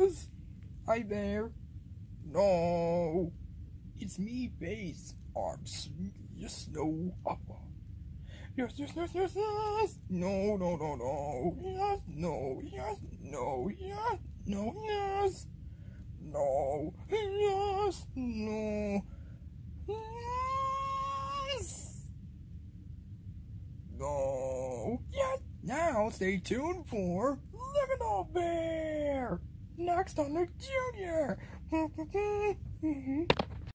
yes. Hi there. No. It's me, Base. Yes, no. Yes, yes, yes, yes, yes. No, no, no, no. Yes, no, yes, no, yes, no, yes. No, yes, no. Yes. No. Yes. Now stay tuned for Little Bear. Next on the Junior.